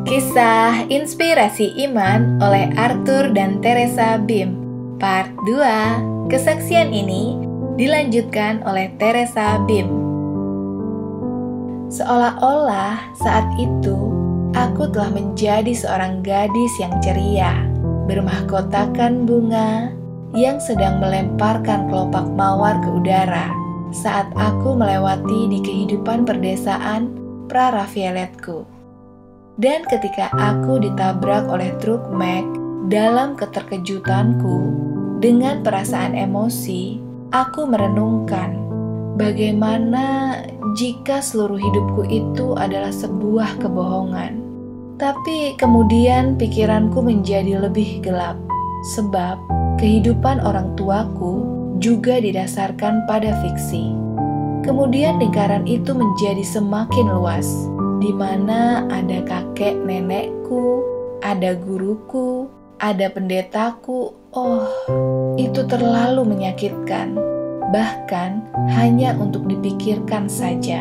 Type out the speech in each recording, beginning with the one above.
Kisah Inspirasi Iman oleh Arthur dan Teresa Bim. Part 2. Kesaksian ini dilanjutkan oleh Teresa Bim. Seolah-olah saat itu aku telah menjadi seorang gadis yang ceria, bermahkotakan bunga yang sedang melemparkan kelopak mawar ke udara saat aku melewati di kehidupan perdesaan pra-Raphaeletku. Dan ketika aku ditabrak oleh truk Mack, dalam keterkejutanku, dengan perasaan emosi, aku merenungkan bagaimana jika seluruh hidupku itu adalah sebuah kebohongan. Tapi kemudian pikiranku menjadi lebih gelap, sebab kehidupan orang tuaku juga didasarkan pada fiksi. Kemudian lingkaran itu menjadi semakin luas, di mana ada kakek nenekku, ada guruku, ada pendetaku. Oh, itu terlalu menyakitkan, bahkan hanya untuk dipikirkan saja.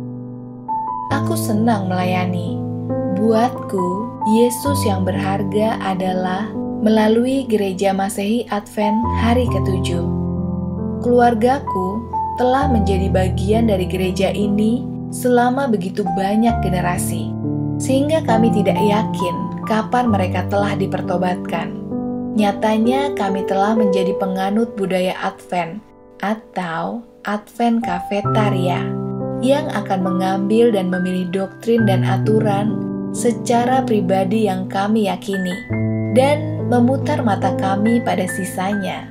Aku senang melayani. Buatku, Yesus yang berharga adalah melalui gereja Masehi Advent hari ke-7. Keluargaku telah menjadi bagian dari gereja ini selama begitu banyak generasi, sehingga kami tidak yakin kapan mereka telah dipertobatkan. Nyatanya kami telah menjadi penganut budaya Advent atau Advent Cafetaria yang akan mengambil dan memilih doktrin dan aturan secara pribadi yang kami yakini dan memutar mata kami pada sisanya.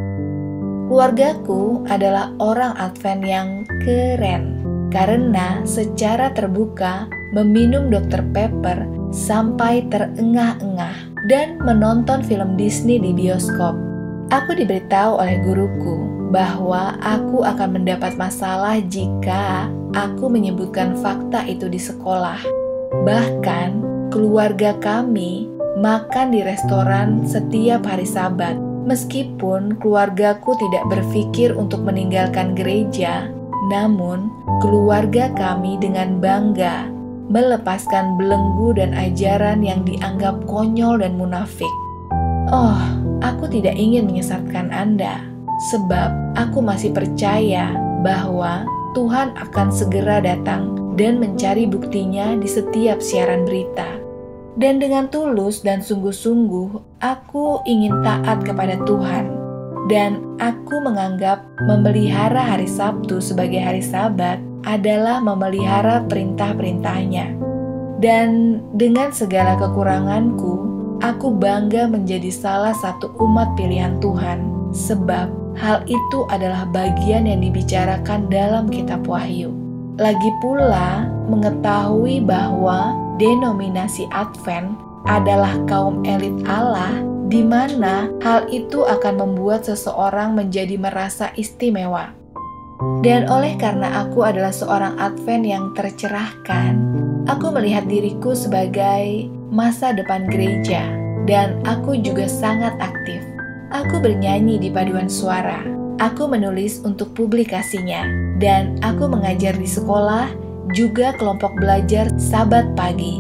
Keluargaku adalah orang Advent yang keren, karena secara terbuka meminum Dr. Pepper sampai terengah-engah dan menonton film Disney di bioskop. Aku diberitahu oleh guruku bahwa aku akan mendapat masalah jika aku menyebutkan fakta itu di sekolah. Bahkan keluarga kami makan di restoran setiap hari Sabat. Meskipun keluargaku tidak berpikir untuk meninggalkan gereja, namun keluarga kami dengan bangga melepaskan belenggu dan ajaran yang dianggap konyol dan munafik. Oh, aku tidak ingin menyesatkan Anda, sebab aku masih percaya bahwa Tuhan akan segera datang dan mencari buktinya di setiap siaran berita. Dan dengan tulus dan sungguh-sungguh, aku ingin taat kepada Tuhan. Dan aku menganggap memelihara hari Sabtu sebagai hari Sabat adalah memelihara perintah-perintahnya. Dan dengan segala kekuranganku, aku bangga menjadi salah satu umat pilihan Tuhan, sebab hal itu adalah bagian yang dibicarakan dalam kitab Wahyu. Lagi pula mengetahui bahwa denominasi Advent adalah kaum elit Allah, di mana hal itu akan membuat seseorang menjadi merasa istimewa. Dan oleh karena aku adalah seorang Advent yang tercerahkan, aku melihat diriku sebagai masa depan gereja, dan aku juga sangat aktif. Aku bernyanyi di paduan suara, aku menulis untuk publikasinya, dan aku mengajar di sekolah, juga kelompok belajar Sabat pagi.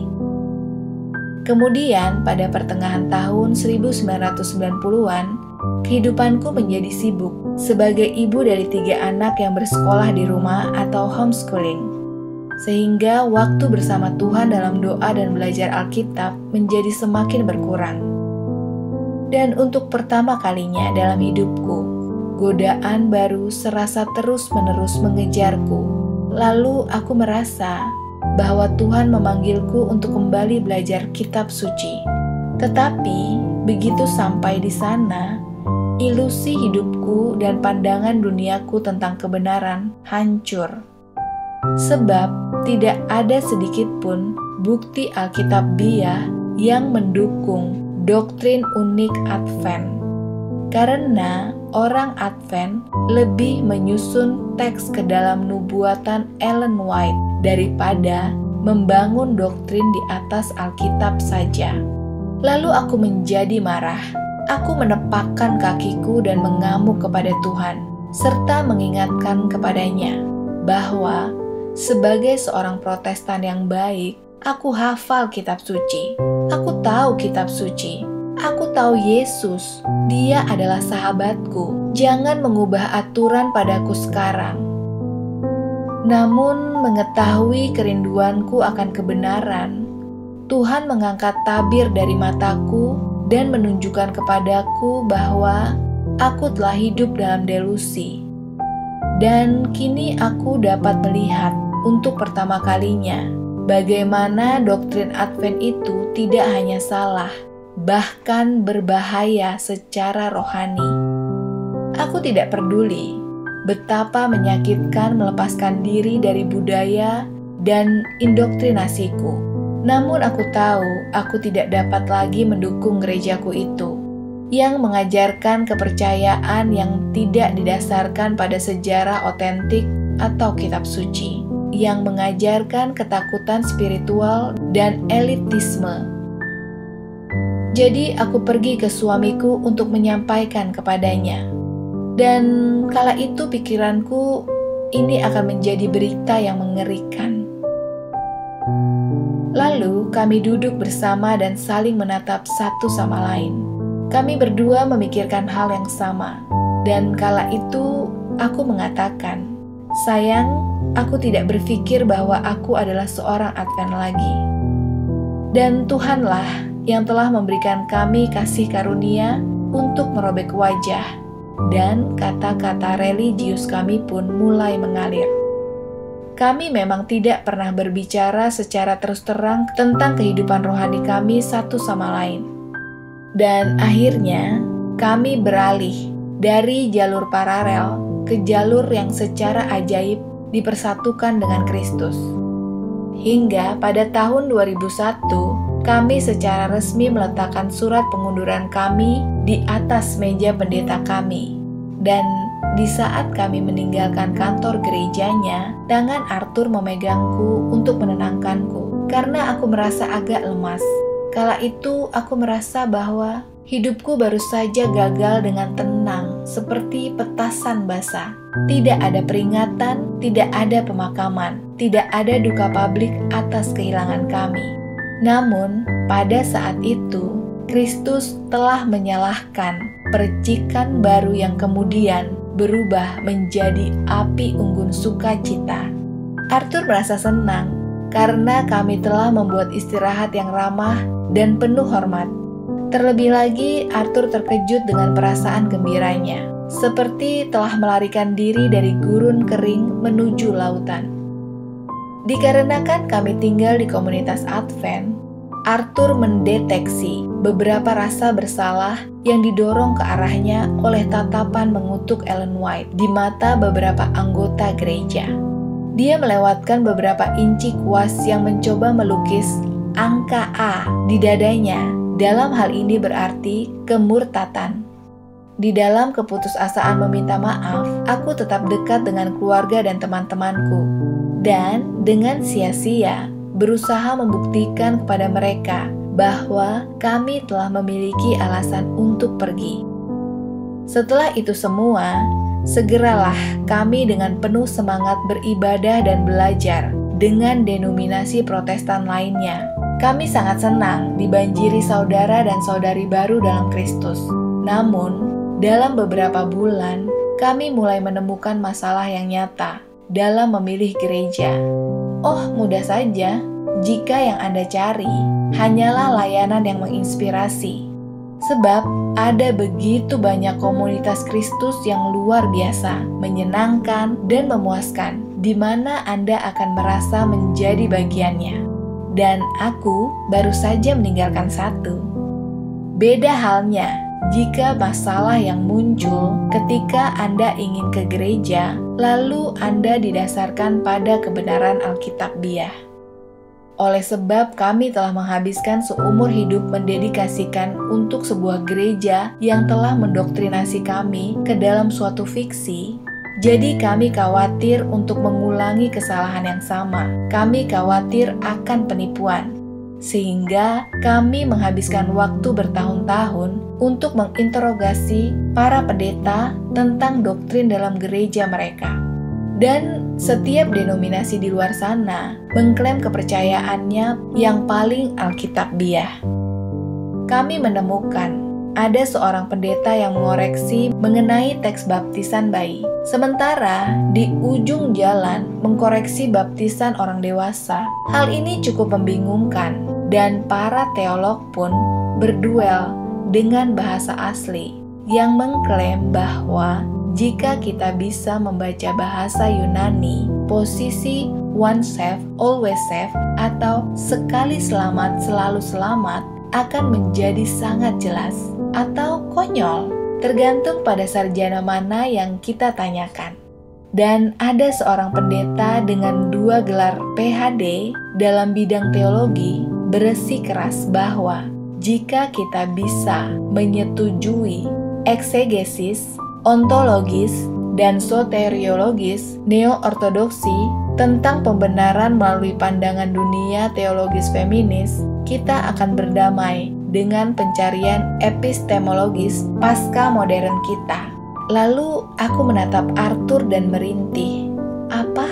Kemudian pada pertengahan tahun 1990-an, kehidupanku menjadi sibuk sebagai ibu dari 3 anak yang bersekolah di rumah atau homeschooling. Sehingga waktu bersama Tuhan dalam doa dan belajar Alkitab menjadi semakin berkurang. Dan untuk pertama kalinya dalam hidupku, godaan baru serasa terus-menerus mengejarku. Lalu aku merasa bahwa Tuhan memanggilku untuk kembali belajar kitab suci. Tetapi begitu sampai di sana, ilusi hidupku dan pandangan duniaku tentang kebenaran hancur. Sebab tidak ada sedikit pun bukti Alkitabiah yang mendukung doktrin unik Advent. Karena orang Advent lebih menyusun teks ke dalam nubuatan Ellen White daripada membangun doktrin di atas Alkitab saja. Lalu aku menjadi marah. Aku menepakkan kakiku dan mengamuk kepada Tuhan, serta mengingatkan kepadanya bahwa sebagai seorang Protestan yang baik, Aku hafal kitab suci. Aku tahu kitab suci. Aku tahu Yesus. Dia adalah sahabatku. Jangan mengubah aturan padaku sekarang. Namun mengetahui kerinduanku akan kebenaran, Tuhan mengangkat tabir dari mataku dan menunjukkan kepadaku bahwa aku telah hidup dalam delusi. Dan kini aku dapat melihat untuk pertama kalinya bagaimana doktrin Advent itu tidak hanya salah, bahkan berbahaya secara rohani. Aku tidak peduli betapa menyakitkan melepaskan diri dari budaya dan indoktrinasiku. Namun aku tahu aku tidak dapat lagi mendukung gerejaku itu, yang mengajarkan kepercayaan yang tidak didasarkan pada sejarah otentik atau kitab suci, yang mengajarkan ketakutan spiritual dan elitisme. Jadi aku pergi ke suamiku untuk menyampaikan kepadanya. Dan kala itu pikiranku, ini akan menjadi berita yang mengerikan. Lalu kami duduk bersama dan saling menatap satu sama lain. Kami berdua memikirkan hal yang sama, dan kala itu aku mengatakan, "Sayang, aku tidak berpikir bahwa aku adalah seorang Advent lagi. Dan Tuhanlah yang telah memberikan kami kasih karunia untuk merobek wajah, dan kata-kata religius kami pun mulai mengalir. Kami memang tidak pernah berbicara secara terus terang tentang kehidupan rohani kami satu sama lain. Dan akhirnya kami beralih dari jalur paralel ke jalur yang secara ajaib dipersatukan dengan Kristus. Hingga pada tahun 2001, kami secara resmi meletakkan surat pengunduran kami di atas meja pendeta kami. Dan di saat kami meninggalkan kantor gerejanya, tangan Arthur memegangku untuk menenangkanku karena aku merasa agak lemas. Kala itu aku merasa bahwa hidupku baru saja gagal dengan tenang seperti petasan basah. Tidak ada peringatan, tidak ada pemakaman, tidak ada duka publik atas kehilangan kami. Namun pada saat itu Kristus telah menyalahkan percikan baru yang kemudian berubah menjadi api unggun sukacita. Arthur merasa senang karena kami telah membuat istirahat yang ramah dan penuh hormat. Terlebih lagi, Arthur terkejut dengan perasaan gembiranya, seperti telah melarikan diri dari gurun kering menuju lautan. Dikarenakan kami tinggal di komunitas Advent, Arthur mendeteksi beberapa rasa bersalah yang didorong ke arahnya oleh tatapan mengutuk Ellen White di mata beberapa anggota gereja. Dia melewatkan beberapa inci kuas yang mencoba melukis angka A di dadanya. Dalam hal ini berarti kemurtatan. Di dalam keputusasaan meminta maaf, aku tetap dekat dengan keluarga dan teman-temanku. Dan dengan sia-sia berusaha membuktikan kepada mereka bahwa kami telah memiliki alasan untuk pergi. Setelah itu semua, segeralah kami dengan penuh semangat beribadah dan belajar dengan denominasi Protestan lainnya. Kami sangat senang dibanjiri saudara dan saudari baru dalam Kristus. Namun, dalam beberapa bulan, kami mulai menemukan masalah yang nyata dalam memilih gereja. Oh, mudah saja jika yang Anda cari hanyalah layanan yang menginspirasi. Sebab ada begitu banyak komunitas Kristus yang luar biasa, menyenangkan dan memuaskan, di mana Anda akan merasa menjadi bagiannya. Dan aku baru saja meninggalkan satu. Beda halnya jika masalah yang muncul ketika Anda ingin ke gereja, lalu Anda didasarkan pada kebenaran Alkitabiah. Oleh sebab kami telah menghabiskan seumur hidup mendedikasikan untuk sebuah gereja yang telah mendoktrinasi kami ke dalam suatu fiksi, jadi kami khawatir untuk mengulangi kesalahan yang sama. Kami khawatir akan penipuan. Sehingga kami menghabiskan waktu bertahun-tahun untuk menginterogasi para pendeta tentang doktrin dalam gereja mereka. Dan setiap denominasi di luar sana mengklaim kepercayaannya yang paling alkitabiah. Kami menemukan ada seorang pendeta yang mengoreksi mengenai teks baptisan bayi, sementara di ujung jalan mengkoreksi baptisan orang dewasa. Hal ini cukup membingungkan, dan para teolog pun berduel dengan bahasa asli yang mengklaim bahwa jika kita bisa membaca bahasa Yunani, posisi once saved, always saved, atau sekali selamat, selalu selamat akan menjadi sangat jelas atau konyol, tergantung pada sarjana mana yang kita tanyakan. Dan ada seorang pendeta dengan 2 gelar PhD dalam bidang teologi bersikeras bahwa jika kita bisa menyetujui eksegesis, ontologis, dan soteriologis neo-ortodoksi tentang pembenaran melalui pandangan dunia teologis feminis, kita akan berdamai dengan pencarian epistemologis pasca modern kita. Lalu aku menatap Arthur dan merintih. Apa?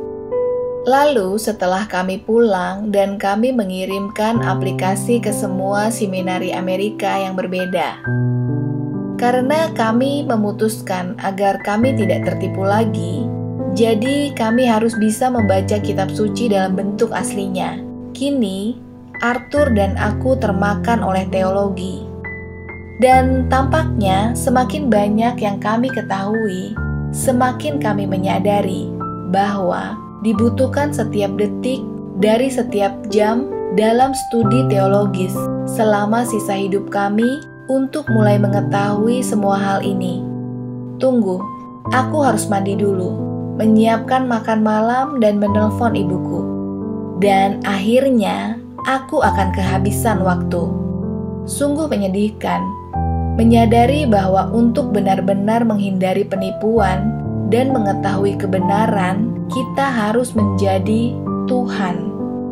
Lalu setelah kami pulang dan kami mengirimkan aplikasi ke semua seminari Amerika yang berbeda. Karena kami memutuskan agar kami tidak tertipu lagi, jadi kami harus bisa membaca kitab suci dalam bentuk aslinya. Kini, Arthur dan aku termakan oleh teologi. Dan tampaknya semakin banyak yang kami ketahui, semakin kami menyadari bahwa dibutuhkan setiap detik dari setiap jam dalam studi teologis selama sisa hidup kami untuk mulai mengetahui semua hal ini. Tunggu, aku harus mandi dulu, menyiapkan makan malam dan menelpon ibuku. Dan akhirnya, aku akan kehabisan waktu. Sungguh menyedihkan, menyadari bahwa untuk benar-benar menghindari penipuan dan mengetahui kebenaran, kita harus menjadi Tuhan.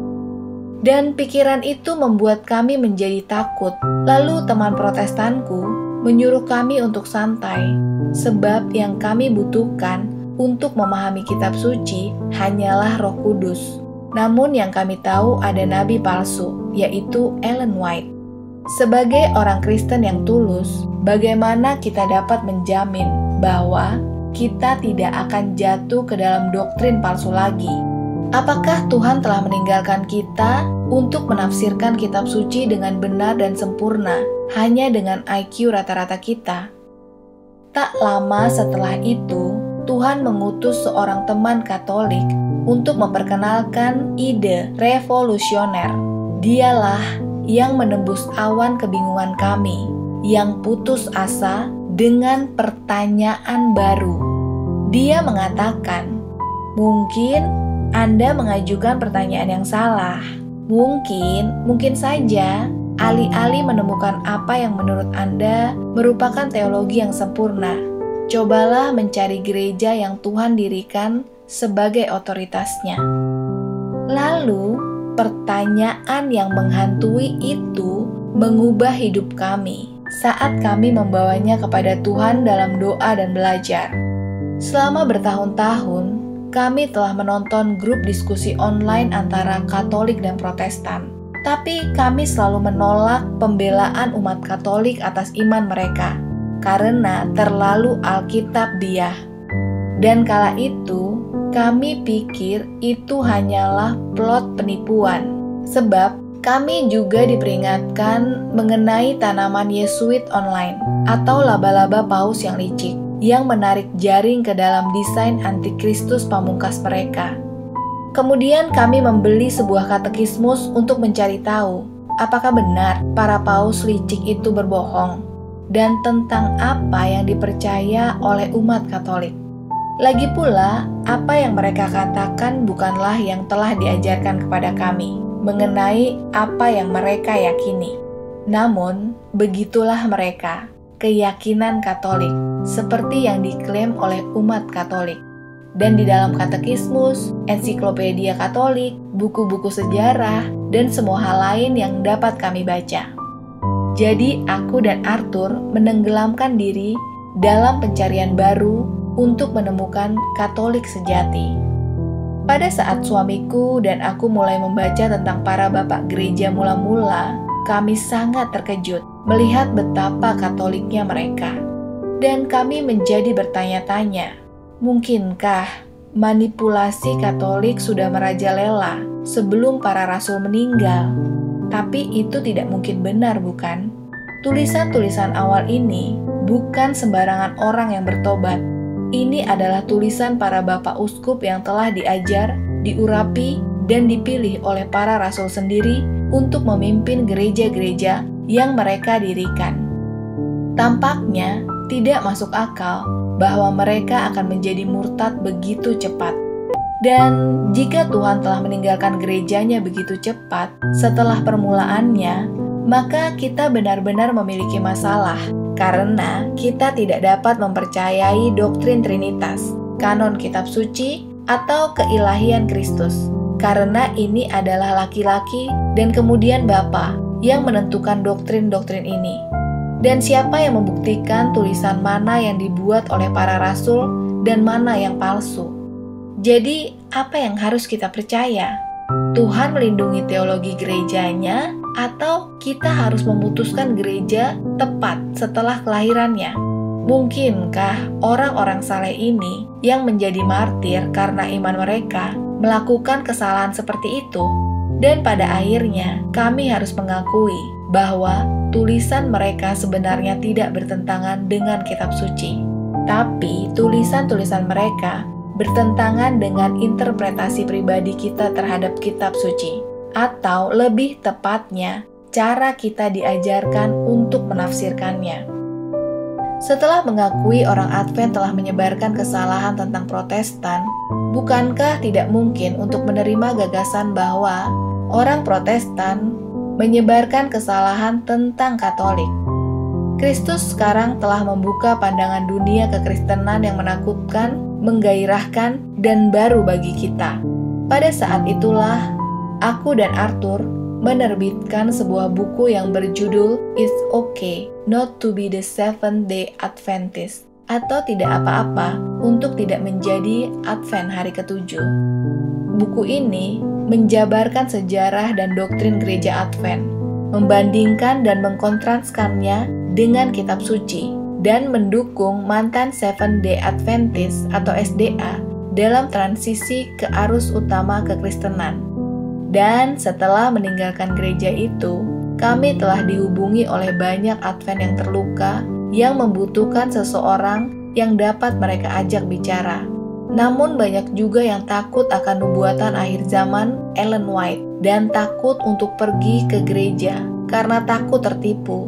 Dan pikiran itu membuat kami menjadi takut. Lalu teman protestanku menyuruh kami untuk santai, sebab yang kami butuhkan untuk memahami kitab suci hanyalah Roh Kudus. Namun yang kami tahu ada nabi palsu, yaitu Ellen White. Sebagai orang Kristen yang tulus, bagaimana kita dapat menjamin bahwa kita tidak akan jatuh ke dalam doktrin palsu lagi? Apakah Tuhan telah meninggalkan kita untuk menafsirkan kitab suci dengan benar dan sempurna hanya dengan IQ rata-rata kita? Tak lama setelah itu, Tuhan mengutus seorang teman Katolik untuk memperkenalkan ide revolusioner. Dialah yang menembus awan kebingungan kami, yang putus asa dengan pertanyaan baru. Dia mengatakan, mungkin Anda mengajukan pertanyaan yang salah. Mungkin saja, alih-alih menemukan apa yang menurut Anda merupakan teologi yang sempurna, cobalah mencari gereja yang Tuhan dirikan sebagai otoritasnya. Lalu, pertanyaan yang menghantui itu mengubah hidup kami saat kami membawanya kepada Tuhan dalam doa dan belajar. Selama bertahun-tahun, kami telah menonton grup diskusi online antara Katolik dan Protestan. Tapi kami selalu menolak pembelaan umat Katolik atas iman mereka karena terlalu alkitabiah. Dan kala itu, kami pikir itu hanyalah plot penipuan. Sebab kami juga diperingatkan mengenai tanaman Yesuit online atau laba-laba paus yang licik yang menarik jaring ke dalam desain antikristus pamungkas mereka. Kemudian kami membeli sebuah katekismus untuk mencari tahu apakah benar para paus licik itu berbohong dan tentang apa yang dipercaya oleh umat Katolik. Lagi pula, apa yang mereka katakan bukanlah yang telah diajarkan kepada kami mengenai apa yang mereka yakini. Namun, begitulah mereka, keyakinan Katolik, seperti yang diklaim oleh umat Katolik. Dan di dalam katekismus, ensiklopedia Katolik, buku-buku sejarah, dan semua hal lain yang dapat kami baca. Jadi aku dan Arthur menenggelamkan diri dalam pencarian baru untuk menemukan Katolik sejati. Pada saat suamiku dan aku mulai membaca tentang para bapak gereja mula-mula, kami sangat terkejut melihat betapa Katoliknya mereka. Dan kami menjadi bertanya-tanya, mungkinkah manipulasi Katolik sudah merajalela sebelum para rasul meninggal? Tapi itu tidak mungkin benar, bukan? Tulisan-tulisan awal ini bukan sembarangan orang yang bertobat. Ini adalah tulisan para bapak uskup yang telah diajar, diurapi, dan dipilih oleh para rasul sendiri untuk memimpin gereja-gereja yang mereka dirikan. Tampaknya tidak masuk akal bahwa mereka akan menjadi murtad begitu cepat. Dan jika Tuhan telah meninggalkan gerejanya begitu cepat setelah permulaannya, maka kita benar-benar memiliki masalah karena kita tidak dapat mempercayai doktrin Trinitas, kanon kitab suci, atau keilahian Kristus. Karena ini adalah laki-laki dan kemudian Bapa yang menentukan doktrin-doktrin ini. Dan siapa yang membuktikan tulisan mana yang dibuat oleh para rasul dan mana yang palsu? Jadi, apa yang harus kita percaya? Tuhan melindungi teologi gerejanya, atau kita harus memutuskan gereja tepat setelah kelahirannya? Mungkinkah orang-orang saleh ini yang menjadi martir karena iman mereka melakukan kesalahan seperti itu? Dan pada akhirnya, kami harus mengakui bahwa tulisan mereka sebenarnya tidak bertentangan dengan kitab suci. Tapi, tulisan-tulisan mereka bertentangan dengan interpretasi pribadi kita terhadap kitab suci, atau lebih tepatnya, cara kita diajarkan untuk menafsirkannya. Setelah mengakui orang Advent telah menyebarkan kesalahan tentang Protestan, bukankah tidak mungkin untuk menerima gagasan bahwa orang Protestan menyebarkan kesalahan tentang Katolik? Kristus sekarang telah membuka pandangan dunia kekristenan yang menakutkan, menggairahkan, dan baru bagi kita. Pada saat itulah, aku dan Arthur menerbitkan sebuah buku yang berjudul It's Okay Not to be the Seventh-day Adventist, atau tidak apa-apa untuk tidak menjadi Advent hari ke-7. Buku ini menjabarkan sejarah dan doktrin gereja Advent, membandingkan dan mengkontraskannya dengan kitab suci, dan mendukung mantan Seventh-day Adventist atau SDA dalam transisi ke arus utama kekristenan. Dan setelah meninggalkan gereja itu, kami telah dihubungi oleh banyak Advent yang terluka yang membutuhkan seseorang yang dapat mereka ajak bicara. Namun banyak juga yang takut akan nubuatan akhir zaman Ellen White dan takut untuk pergi ke gereja karena takut tertipu.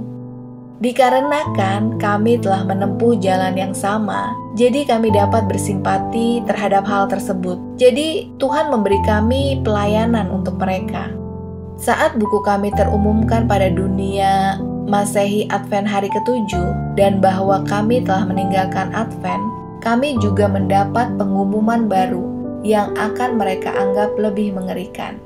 Dikarenakan kami telah menempuh jalan yang sama, jadi kami dapat bersimpati terhadap hal tersebut. Jadi Tuhan memberi kami pelayanan untuk mereka. Saat buku kami terumumkan pada dunia Masehi Advent hari ke-7 dan bahwa kami telah meninggalkan Advent, kami juga mendapat pengumuman baru yang akan mereka anggap lebih mengerikan.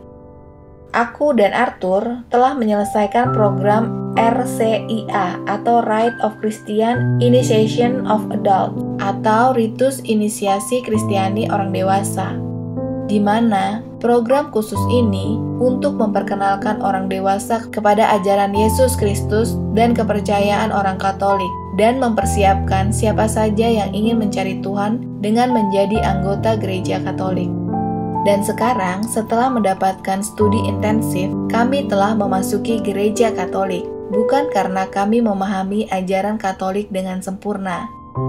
Aku dan Arthur telah menyelesaikan program RCIA atau Rite of Christian Initiation of Adults atau Ritus Inisiasi Kristiani Orang Dewasa, di mana program khusus ini untuk memperkenalkan orang dewasa kepada ajaran Yesus Kristus dan kepercayaan orang Katolik, dan mempersiapkan siapa saja yang ingin mencari Tuhan dengan menjadi anggota gereja Katolik. Dan sekarang, setelah mendapatkan studi intensif, kami telah memasuki gereja Katolik, bukan karena kami memahami ajaran Katolik dengan sempurna,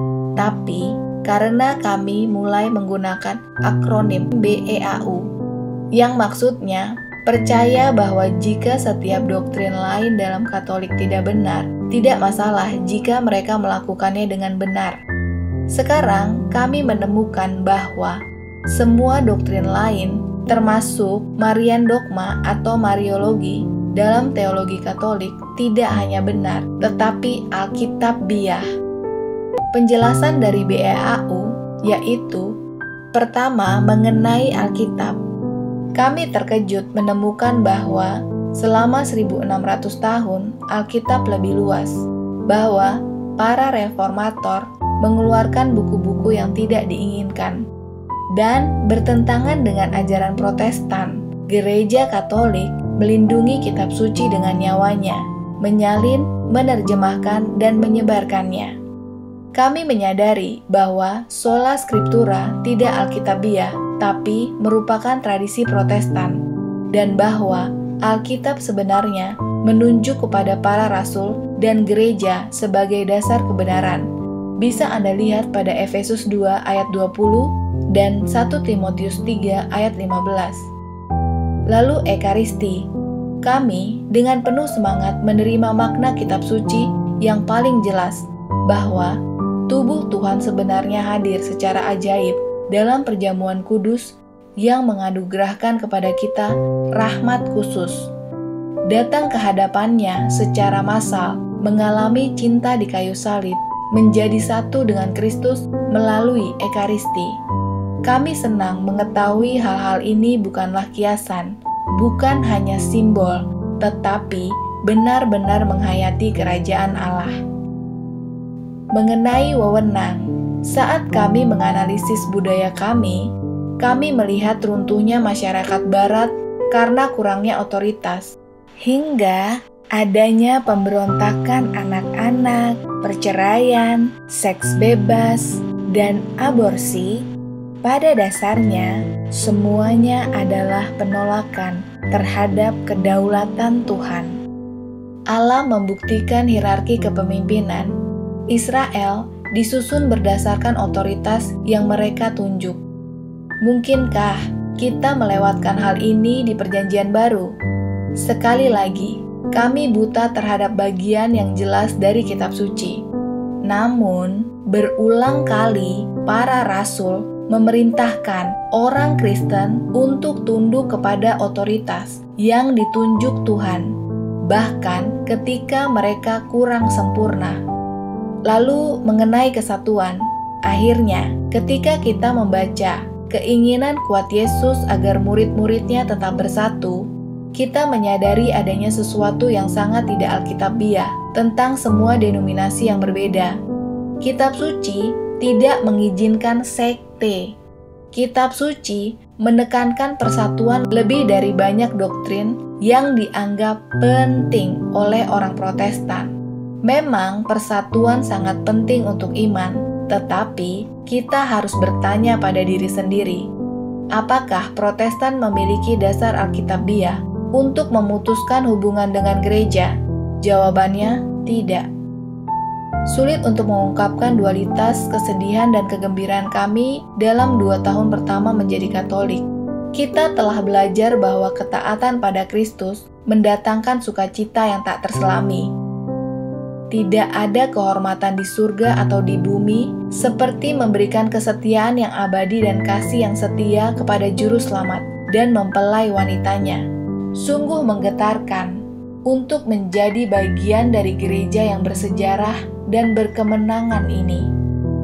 tapi karena kami mulai menggunakan akronim BEAU, yang maksudnya percaya bahwa jika setiap doktrin lain dalam Katolik tidak benar, tidak masalah jika mereka melakukannya dengan benar. Sekarang, kami menemukan bahwa semua doktrin lain, termasuk Marian dogma atau Mariologi, dalam teologi Katolik tidak hanya benar, tetapi Alkitabiah. Penjelasan dari BEAU yaitu, pertama, mengenai Alkitab. Kami terkejut menemukan bahwa selama 1600 tahun Alkitab lebih luas, bahwa para reformator mengeluarkan buku-buku yang tidak diinginkan. Dan bertentangan dengan ajaran Protestan, Gereja Katolik melindungi kitab suci dengan nyawanya, menyalin, menerjemahkan, dan menyebarkannya. Kami menyadari bahwa sola scriptura tidak alkitabiah, tapi merupakan tradisi Protestan, dan bahwa Alkitab sebenarnya menunjuk kepada para rasul dan gereja sebagai dasar kebenaran. Bisa Anda lihat pada Efesus 2 ayat 20 dan 1 Timotius 3 ayat 15. Lalu Ekaristi. Kami dengan penuh semangat menerima makna kitab suci yang paling jelas bahwa tubuh Tuhan sebenarnya hadir secara ajaib dalam perjamuan kudus yang menganugerahkan kepada kita rahmat khusus. Datang ke hadapannya secara massal, mengalami cinta di kayu salib, menjadi satu dengan Kristus melalui Ekaristi. Kami senang mengetahui hal-hal ini bukanlah kiasan, bukan hanya simbol, tetapi benar-benar menghayati kerajaan Allah. Mengenai wewenang, saat kami menganalisis budaya kami melihat runtuhnya masyarakat Barat karena kurangnya otoritas, hingga adanya pemberontakan anak-anak, perceraian, seks bebas, dan aborsi. Pada dasarnya, semuanya adalah penolakan terhadap kedaulatan Tuhan. Allah membuktikan hierarki kepemimpinan. Israel disusun berdasarkan otoritas yang mereka tunjuk. Mungkinkah kita melewatkan hal ini di Perjanjian Baru? Sekali lagi, kami buta terhadap bagian yang jelas dari kitab suci. Namun, berulang kali para rasul memerintahkan orang Kristen untuk tunduk kepada otoritas yang ditunjuk Tuhan, bahkan ketika mereka kurang sempurna. Lalu mengenai kesatuan, akhirnya ketika kita membaca keinginan kuat Yesus agar murid-muridnya tetap bersatu, kita menyadari adanya sesuatu yang sangat tidak alkitabiah tentang semua denominasi yang berbeda. Kitab suci tidak mengizinkan sekte. Kitab suci menekankan persatuan lebih dari banyak doktrin yang dianggap penting oleh orang Protestan. Memang persatuan sangat penting untuk iman, tetapi kita harus bertanya pada diri sendiri, apakah Protestan memiliki dasar alkitabiah untuk memutuskan hubungan dengan gereja? Jawabannya tidak. Sulit untuk mengungkapkan dualitas kesedihan dan kegembiraan kami dalam 2 tahun pertama menjadi Katolik. Kita telah belajar bahwa ketaatan pada Kristus mendatangkan sukacita yang tak terselami. Tidak ada kehormatan di surga atau di bumi seperti memberikan kesetiaan yang abadi dan kasih yang setia kepada Juru Selamat dan mempelai wanitanya. Sungguh menggetarkan untuk menjadi bagian dari gereja yang bersejarah dan berkemenangan ini.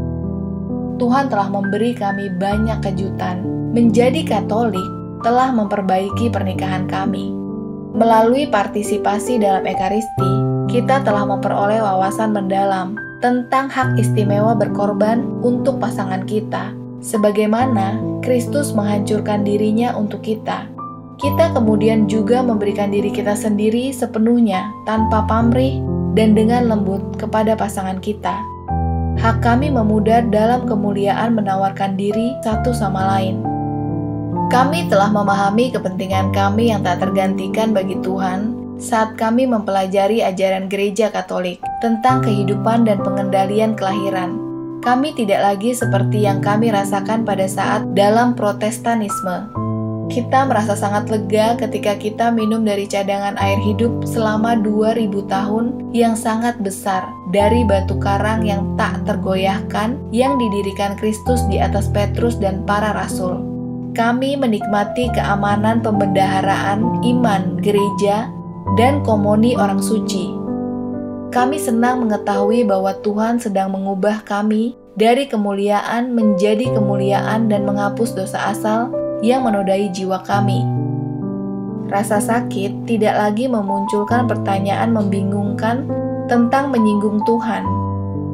Tuhan telah memberi kami banyak kejutan. Menjadi Katolik telah memperbaiki pernikahan kami. Melalui partisipasi dalam Ekaristi, kita telah memperoleh wawasan mendalam tentang hak istimewa berkorban untuk pasangan kita, sebagaimana Kristus menghancurkan dirinya untuk kita. Kita kemudian juga memberikan diri kita sendiri sepenuhnya tanpa pamrih dan dengan lembut kepada pasangan kita. Hak kami memudar dalam kemuliaan menawarkan diri satu sama lain. Kami telah memahami kepentingan kami yang tak tergantikan bagi Tuhan saat kami mempelajari ajaran Gereja Katolik tentang kehidupan dan pengendalian kelahiran. Kami tidak lagi seperti yang kami rasakan pada saat dalam Protestanisme. Kita merasa sangat lega ketika kita minum dari cadangan air hidup selama 2000 tahun yang sangat besar dari batu karang yang tak tergoyahkan yang didirikan Kristus di atas Petrus dan para rasul. Kami menikmati keamanan pembendaharaan iman gereja dan komuni orang suci. Kami senang mengetahui bahwa Tuhan sedang mengubah kami dari kemuliaan menjadi kemuliaan dan menghapus dosa asal yang menodai jiwa kami. Rasa sakit tidak lagi memunculkan pertanyaan membingungkan tentang menyinggung Tuhan.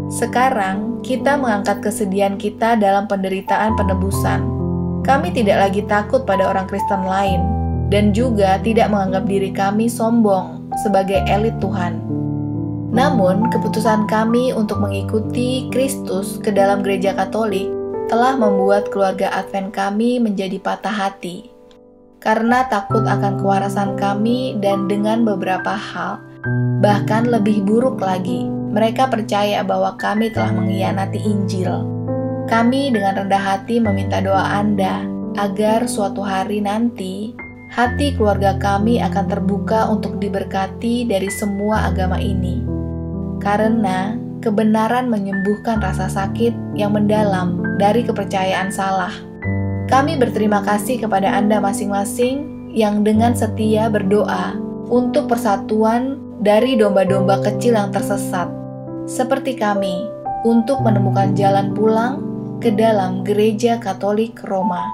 Sekarang, kita mengangkat kesedihan kita dalam penderitaan penebusan. Kami tidak lagi takut pada orang Kristen lain, dan juga tidak menganggap diri kami sombong sebagai elit Tuhan. Namun, keputusan kami untuk mengikuti Kristus ke dalam gereja Katolik telah membuat keluarga Advent kami menjadi patah hati. Karena takut akan kewarasan kami dan dengan beberapa hal, bahkan lebih buruk lagi, mereka percaya bahwa kami telah mengkhianati Injil. Kami dengan rendah hati meminta doa Anda agar suatu hari nanti hati keluarga kami akan terbuka untuk diberkati dari semua agama ini. Karena kebenaran menyembuhkan rasa sakit yang mendalam dari kepercayaan salah. Kami berterima kasih kepada Anda masing-masing yang dengan setia berdoa untuk persatuan dari domba-domba kecil yang tersesat, seperti kami, untuk menemukan jalan pulang ke dalam Gereja Katolik Roma.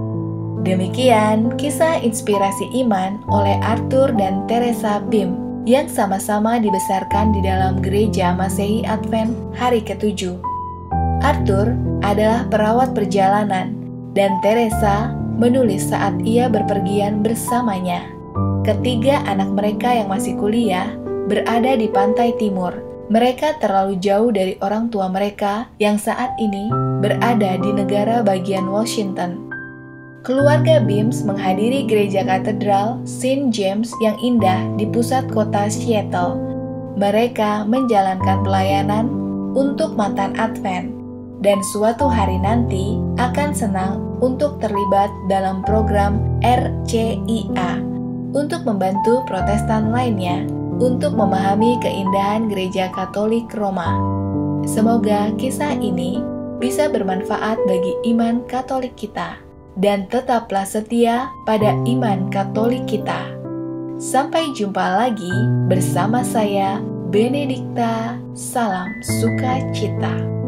Demikian kisah inspirasi iman oleh Arthur dan Teresa Bim yang sama-sama dibesarkan di dalam Gereja Masehi Advent hari ke-7. Arthur adalah perawat perjalanan dan Teresa menulis saat ia berpergian bersamanya. Ketiga anak mereka yang masih kuliah berada di pantai timur. Mereka terlalu jauh dari orang tua mereka yang saat ini berada di negara bagian Washington. Keluarga Bims menghadiri gereja katedral St. James yang indah di pusat kota Seattle. Mereka menjalankan pelayanan untuk mantan Advent dan suatu hari nanti akan senang untuk terlibat dalam program RCIA untuk membantu Protestan lainnya untuk memahami keindahan gereja Katolik Roma. Semoga kisah ini bisa bermanfaat bagi iman Katolik kita. Dan tetaplah setia pada iman Katolik kita. Sampai jumpa lagi bersama saya, Benedikta. Salam sukacita.